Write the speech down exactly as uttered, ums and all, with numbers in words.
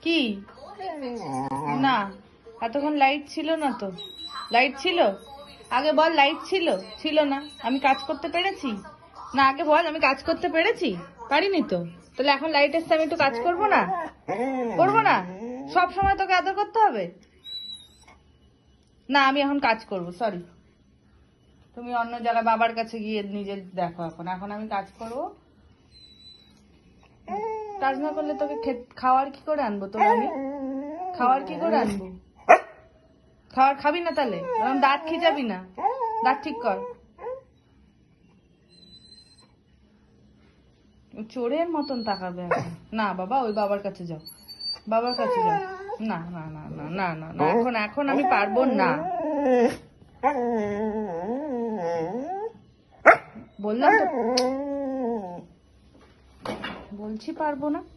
কি না এতক্ষণ লাইট ছিল না তো? লাইট ছিল? আগে বল লাইট ছিল? ছিল না। আমি কাজ করতে পেরেছি না? আগে বল আমি কাজ করতে পেরেছি? পারিনি তো। তাহলে এখন লাইট এসছে আমি একটু কাজ করবো না? করবো না? সব সময় তোকে আদর করতে হবে না? আমি এখন কাজ করবো। সরি, তুমি অন্য জায়গায় বাবার কাছে গিয়ে নিজে দেখো। এখন এখন আমি কাজ করবো। কাজ না করলে তোকে খাওয়ার কি করে আনবো? তোর আমি খাওয়ার কি করে আনবো? খাওয়ার খাবি না তাহলে? এখন দাঁত খিচাবি না, দাঁত ঠিক কর। চোরের মতন তাকাবে এখন। না বাবা, ওই বাবার কাছে যাও, বাবার কাছে যাও। না না না না না না না এখন এখন আমি পারবো না, বললাম তো, বলছি পারবো না।